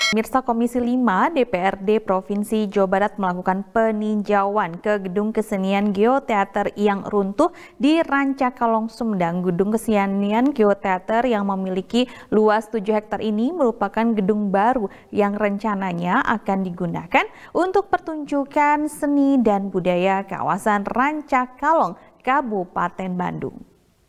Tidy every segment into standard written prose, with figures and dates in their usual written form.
Pemirsa, Komisi 5 DPRD Provinsi Jawa Barat melakukan peninjauan ke Gedung Kesenian Geoteater yang runtuh di Rancakalong, Sumedang. Gedung Kesenian Geoteater yang memiliki luas 7 hektar ini merupakan gedung baru yang rencananya akan digunakan untuk pertunjukan seni dan budaya kawasan Rancakalong, Kabupaten Bandung.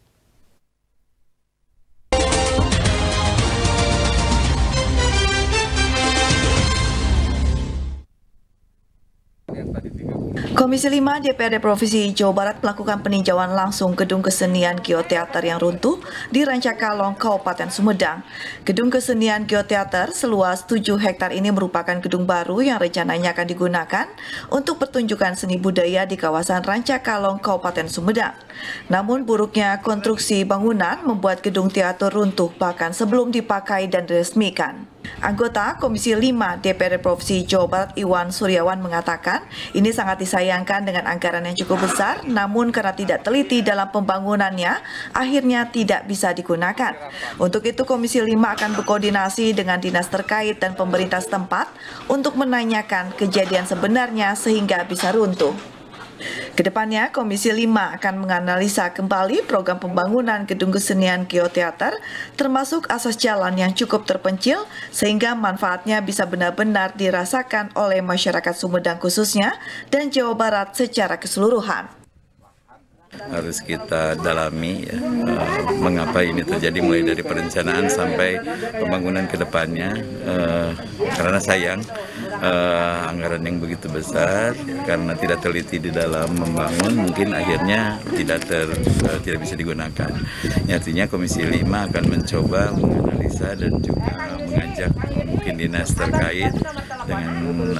Komisi 5 DPRD Provinsi Jawa Barat melakukan peninjauan langsung Gedung Kesenian Geoteater yang runtuh di Rancakalong, Kabupaten Sumedang. Gedung Kesenian Geoteater seluas 7 hektar ini merupakan gedung baru yang rencananya akan digunakan untuk pertunjukan seni budaya di kawasan Rancakalong, Kabupaten Sumedang. Namun buruknya konstruksi bangunan membuat gedung teater runtuh bahkan sebelum dipakai dan diresmikan. Anggota Komisi 5 DPRD Provinsi Jawa Barat Iwan Suryawan mengatakan ini sangat disayangkan dengan anggaran yang cukup besar, namun karena tidak teliti dalam pembangunannya, akhirnya tidak bisa digunakan. Untuk itu Komisi 5 akan berkoordinasi dengan dinas terkait dan pemerintah setempat untuk menanyakan kejadian sebenarnya sehingga bisa runtuh. Kedepannya, Komisi 5 akan menganalisa kembali program pembangunan Gedung Kesenian Geoteater, termasuk akses jalan yang cukup terpencil, sehingga manfaatnya bisa benar-benar dirasakan oleh masyarakat Sumedang khususnya, dan Jawa Barat secara keseluruhan. Harus kita dalami ya, mengapa ini terjadi mulai dari perencanaan sampai pembangunan ke depannya, karena sayang anggaran yang begitu besar karena tidak teliti di dalam membangun mungkin akhirnya tidak bisa digunakan. Artinya Komisi 5 akan mencoba menganalisa dan juga mengajak mungkin dinas terkait dengan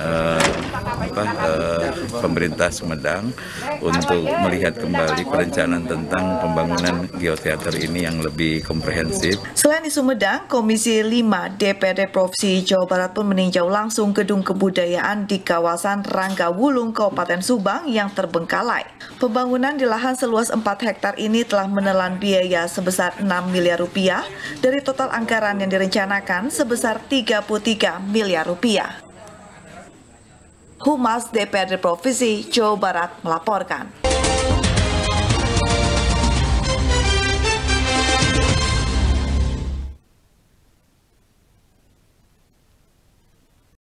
pemerintah Sumedang untuk melihat kembali perencanaan tentang pembangunan geoteater ini yang lebih komprehensif. Selain di Sumedang, Komisi 5 DPRD Provinsi Jawa Barat pun meninjau langsung gedung kebudayaan di kawasan Ranggawulung, Kabupaten Subang yang terbengkalai. Pembangunan di lahan seluas 4 hektar ini telah menelan biaya sebesar 6 miliar rupiah dari total anggaran yang direncanakan sebesar 33 miliar rupiah. Humas DPRD Provinsi Jawa Barat melaporkan.